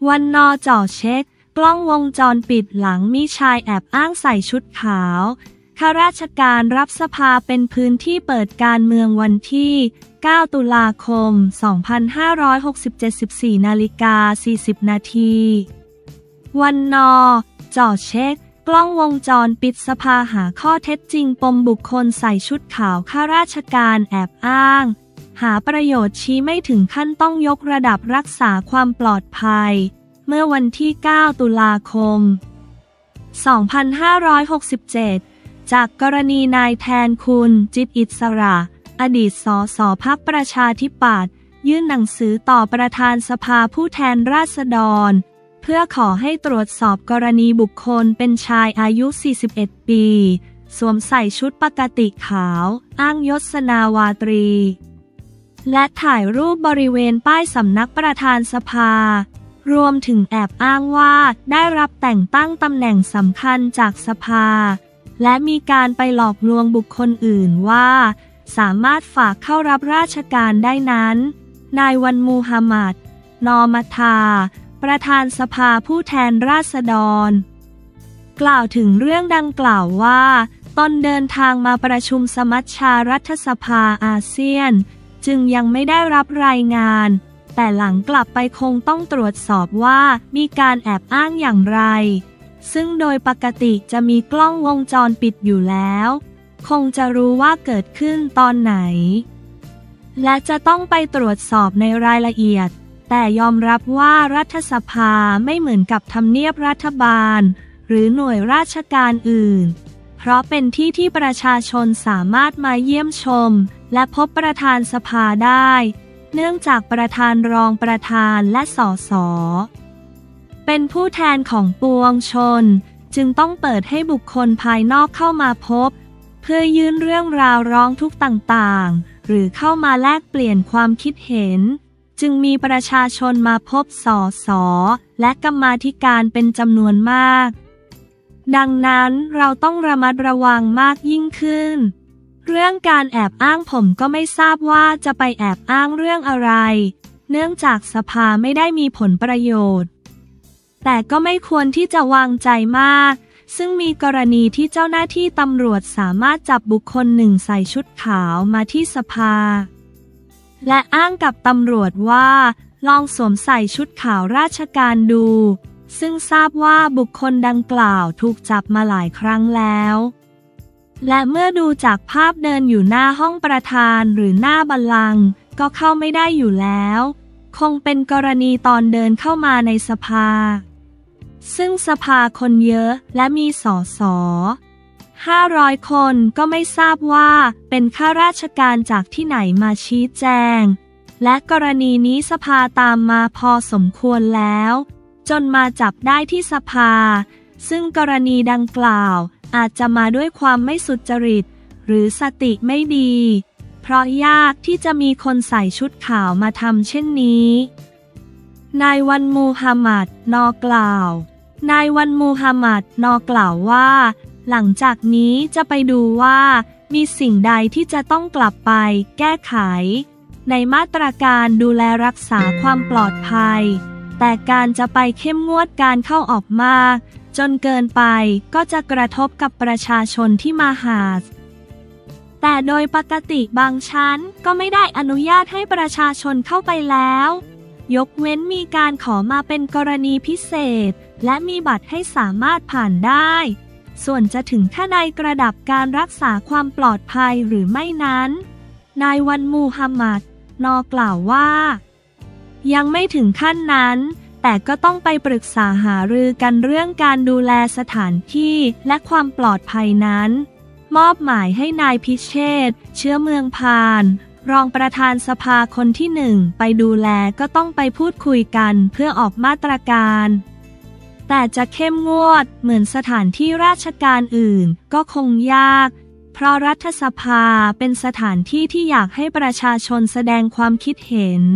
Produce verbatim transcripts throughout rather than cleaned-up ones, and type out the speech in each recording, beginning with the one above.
วันนอจ่อเช็คกล้องวงจรปิดหลังมีชายแอบอ้างใส่ชุดขาวข้าราชการรับสภาเป็นพื้นที่เปิดการเมืองวันที่เก้าตุลาคมสองพันห้าร้อยหกสิบเจ็ด สิบสี่นาฬิกาสี่สิบนาทีวันนอจ่อเช็คกล้องวงจรปิดสภาหาข้อเท็จจริงปมบุคคลใส่ชุดขาวข้าราชการแอบอ้างหาประโยชน์ชี้ไม่ถึงขั้นต้องยกระดับรักษาความปลอดภัยเมื่อวันที่เก้าตุลาคมสองพันห้าร้อยหกสิบเจ็ดจากกรณีนายแทนคุณจิตอิสระอดีตสสพรรคประชาธิปัตย์ยื่นหนังสือต่อประธานสภาผู้แทนราษฎรเพื่อขอให้ตรวจสอบกรณีบุคคลเป็นชายอายุสี่สิบเอ็ดปีสวมใส่ชุดปกติขาวอ้างยศนาวาตรีและถ่ายรูปบริเวณป้ายสำนักประธานสภารวมถึงแอบอ้างว่าได้รับแต่งตั้งตำแหน่งสำคัญจากสภาและมีการไปหลอกลวงบุคคลอื่นว่าสามารถฝากเข้ารับราชการได้นั้นนายวันมูฮัมหมัดนอมัทาประธานสภาผู้แทนราษฎรกล่าวถึงเรื่องดังกล่าวว่าตนเดินทางมาประชุมสมัชชารัฐสภาอาเซียนจึงยังไม่ได้รับรายงานแต่หลังกลับไปคงต้องตรวจสอบว่ามีการแอบอ้างอย่างไรซึ่งโดยปกติจะมีกล้องวงจรปิดอยู่แล้วคงจะรู้ว่าเกิดขึ้นตอนไหนและจะต้องไปตรวจสอบในรายละเอียดแต่ยอมรับว่ารัฐสภาไม่เหมือนกับทำเนียบรัฐบาลหรือหน่วยราชการอื่นเพราะเป็นที่ที่ประชาชนสามารถมาเยี่ยมชมและพบประธานสภาได้เนื่องจากประธานรองประธานและสสเป็นผู้แทนของปวงชนจึงต้องเปิดให้บุคคลภายนอกเข้ามาพบเพื่อยื่นเรื่องราวร้องทุกข์ต่างๆหรือเข้ามาแลกเปลี่ยนความคิดเห็นจึงมีประชาชนมาพบสสและกรรมาธิการเป็นจำนวนมากดังนั้นเราต้องระมัดระวังมากยิ่งขึ้นเรื่องการแอบอ้างผมก็ไม่ทราบว่าจะไปแอบอ้างเรื่องอะไรเนื่องจากสภาไม่ได้มีผลประโยชน์แต่ก็ไม่ควรที่จะวางใจมากซึ่งมีกรณีที่เจ้าหน้าที่ตำรวจสามารถจับบุคคลหนึ่งใส่ชุดขาวมาที่สภาและอ้างกับตำรวจว่าลองสวมใส่ชุดขาวราชการดูซึ่งทราบว่าบุคคลดังกล่าวถูกจับมาหลายครั้งแล้วและเมื่อดูจากภาพเดินอยู่หน้าห้องประธานหรือหน้าบัลลังก์ก็เข้าไม่ได้อยู่แล้วคงเป็นกรณีตอนเดินเข้ามาในสภาซึ่งสภาคนเยอะและมีสสห้าร้อยคนก็ไม่ทราบว่าเป็นข้าราชการจากที่ไหนมาชี้แจงและกรณีนี้สภาตามมาพอสมควรแล้วจนมาจับได้ที่สภาซึ่งกรณีดังกล่าวอาจจะมาด้วยความไม่สุจริตหรือสติไม่ดีเพราะยากที่จะมีคนใส่ชุดขาวมาทำเช่นนี้นายวันมูฮัมหมัดนอกล่าวนายวันมูฮัมหมัดนอกล่าวว่าหลังจากนี้จะไปดูว่ามีสิ่งใดที่จะต้องกลับไปแก้ไขในมาตรการดูแลรักษาความปลอดภัยแต่การจะไปเข้มงวดการเข้าออกมากจนเกินไปก็จะกระทบกับประชาชนที่มาหาดแต่โดยปกติบางชั้นก็ไม่ได้อนุญาตให้ประชาชนเข้าไปแล้วยกเว้นมีการขอมาเป็นกรณีพิเศษและมีบัตรให้สามารถผ่านได้ส่วนจะถึงแค่ในกระดับการรักษาความปลอดภัยหรือไม่นั้นนายวันมูฮัมหมัดนอกล่าวว่ายังไม่ถึงขั้นนั้นแต่ก็ต้องไปปรึกษาหารือกันเรื่องการดูแลสถานที่และความปลอดภัยนั้นมอบหมายให้นายพิเชษฐ์เชื้อเมืองพานรองประธานสภาคนที่หนึ่งไปดูแลก็ต้องไปพูดคุยกันเพื่อออกมาตรการแต่จะเข้มงวดเหมือนสถานที่ราชการอื่นก็คงยากเพราะรัฐสภาเป็นสถานที่ที่อยากให้ประชาชนแสดงความคิดเห็น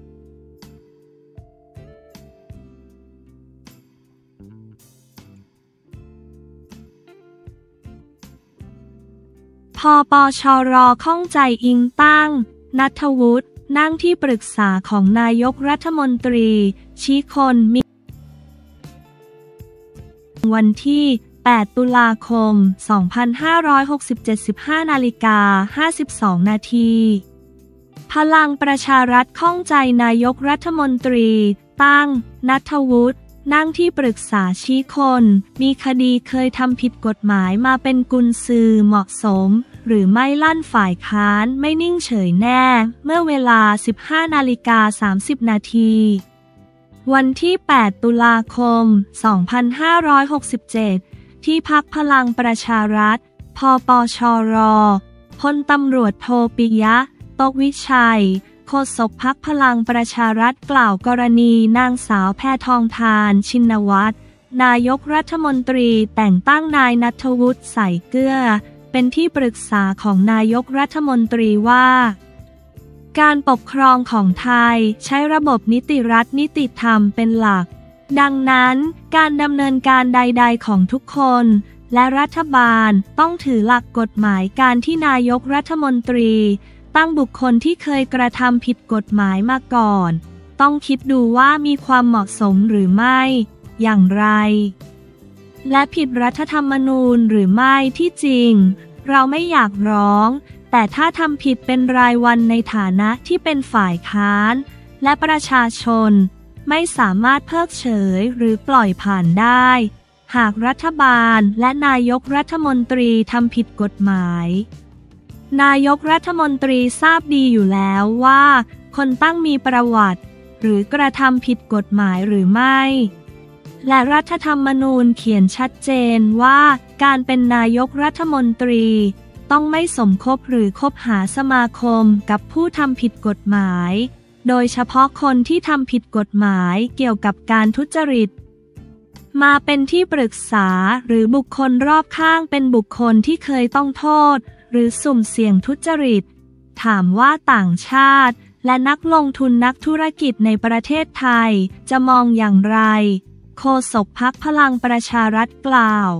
พปชร.ข้องใจอิงตั้งณัฐวุฒินั่งที่ปรึกษาของนายกรัฐมนตรีชี้คนมีวันที่แปดตุลาคมสองพันห้าร้อยหกสิบเจ็ด สิบห้านาฬิกาห้าสิบสองนาทีพลังประชารัฐข้องใจนายกรัฐมนตรีตั้งณัฐวุฒินั่งที่ปรึกษาชี้คนมีคดีเคยทำผิดกฎหมายมาเป็นกุญซือเหมาะสมหรือไม่ลั่นฝ่ายค้านไม่นิ่งเฉยแน่เมื่อเวลา สิบห้านาฬิกาสามสิบนาทีวันที่แปดตุลาคมสองพันห้าร้อยหกสิบเจ็ดที่พรรคพลังประชารัฐพปชรพลตำรวจโทปิยะตกวิชัยโฆษกพรรคพลังประชารัฐกล่าวกรณีนางสาวแพทองธารชินวัตรนายกรัฐมนตรีแต่งตั้งนายณัฐวุฒิใส่เกลือเป็นที่ปรึกษาของนายกรัฐมนตรีว่าการปกครองของไทยใช้ระบบนิติรัฐนิติธรรมเป็นหลักดังนั้นการดำเนินการใดๆของทุกคนและรัฐบาลต้องถือหลักกฎหมายการที่นายกรัฐมนตรีตั้งบุคคลที่เคยกระทำผิดกฎหมายมาก่อนต้องคิดดูว่ามีความเหมาะสมหรือไม่อย่างไรและผิดรัฐธรรมนูญหรือไม่ที่จริงเราไม่อยากร้องแต่ถ้าทำผิดเป็นรายวันในฐานะที่เป็นฝ่ายค้านและประชาชนไม่สามารถเพิกเฉยหรือปล่อยผ่านได้หากรัฐบาลและนายกรัฐมนตรีทำผิดกฎหมายนายกรัฐมนตรีทราบดีอยู่แล้วว่าคนตั้งมีประวัติหรือกระทำผิดกฎหมายหรือไม่และรัฐธรรมนูญเขียนชัดเจนว่าการเป็นนายกรัฐมนตรีต้องไม่สมคบหรือคบหาสมาคมกับผู้ทำผิดกฎหมายโดยเฉพาะคนที่ทำผิดกฎหมายเกี่ยวกับการทุจริตมาเป็นที่ปรึกษาหรือบุคคลรอบข้างเป็นบุคคลที่เคยต้องโทษหรือสุ่มเสี่ยงทุจริตถามว่าต่างชาติและนักลงทุนนักธุรกิจในประเทศไทยจะมองอย่างไรโฆษกพรรคพลังประชารัฐกล่าว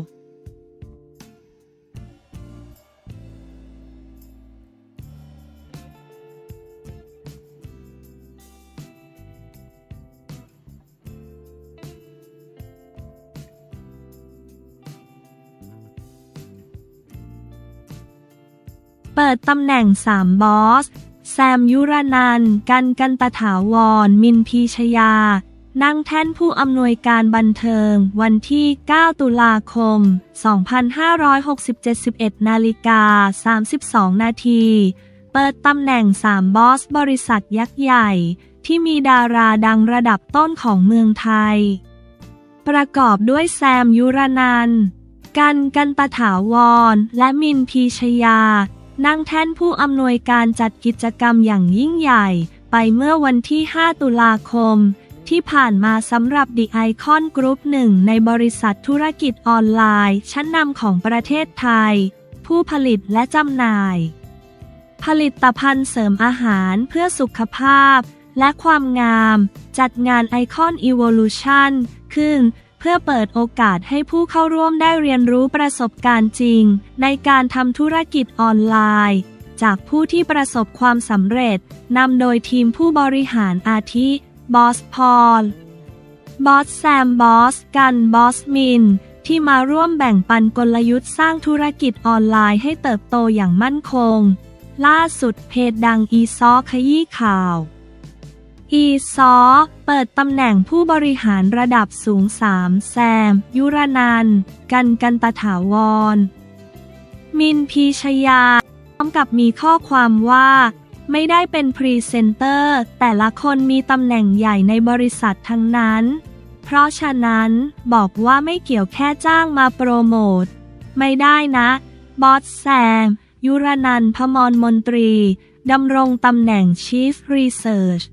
เปิดตำแหน่งสามบอสแซมยุรนันท์กันกันตถาวรมินพีชยานั่งแท่นผู้อำนวยการบันเทิงวันที่เก้าตุลาคมสองพันห้าร้อยหกสิบเจ็ด สิบเอ็ดนาฬิกาสามสิบสองนาทีเปิดตำแหน่งสามบอสบริษัทยักษ์ใหญ่ที่มีดาราดังระดับต้นของเมืองไทยประกอบด้วยแซมยุรนันท์กันกันตถาวรและมินพีชยานั่งแท่นผู้อำนวยการจัดกิจกรรมอย่างยิ่งใหญ่ไปเมื่อวันที่ห้าตุลาคมที่ผ่านมาสำหรับ The Icon Group หนึ่งในบริษัทธุรกิจออนไลน์ชั้นนำของประเทศไทยผู้ผลิตและจำหน่ายผลิตภัณฑ์เสริมอาหารเพื่อสุขภาพและความงามจัดงาน Icon Evolution ขึ้นเพื่อเปิดโอกาสให้ผู้เข้าร่วมได้เรียนรู้ประสบการณ์จริงในการทำธุรกิจออนไลน์จากผู้ที่ประสบความสำเร็จนำโดยทีมผู้บริหารอาทิบอสพอลบอสแซมบอสกันบอสมินที่มาร่วมแบ่งปันกลยุทธ์สร้างธุรกิจออนไลน์ให้เติบโตอย่างมั่นคงล่าสุดเพจดังอีซอขยี้ข่าวอีซอเปิดตำแหน่งผู้บริหารระดับสูงสามแซมยุรนันท์กันกันตถาวรมินพีชยาพร้อมกับมีข้อความว่าไม่ได้เป็นพรีเซนเตอร์แต่ละคนมีตำแหน่งใหญ่ในบริษัททั้งนั้นเพราะฉะนั้นบอกว่าไม่เกี่ยวแค่จ้างมาโปรโมทไม่ได้นะบอสแซมยุรนันท์ พมรมนตรีดำรงตำแหน่ง Chief Research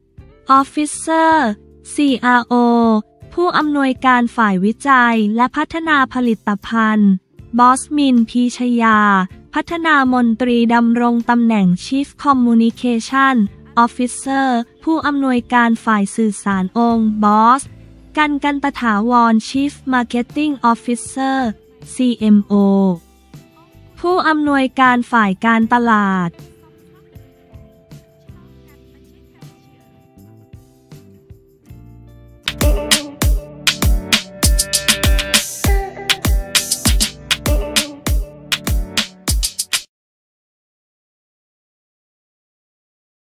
Officer ซี อาร์ โอ ผู้อำนวยการฝ่ายวิจัยและพัฒนาผลิตภัณฑ์บอสมินพีชยาพัฒนามนตรีดำรงตำแหน่ง Chief Communication Officer ผู้อำนวยการฝ่ายสื่อสารองค์บอสกันกันตถาวร Chief Marketing Officer ซี เอ็ม โอ ผู้อำนวยการฝ่ายการตลาด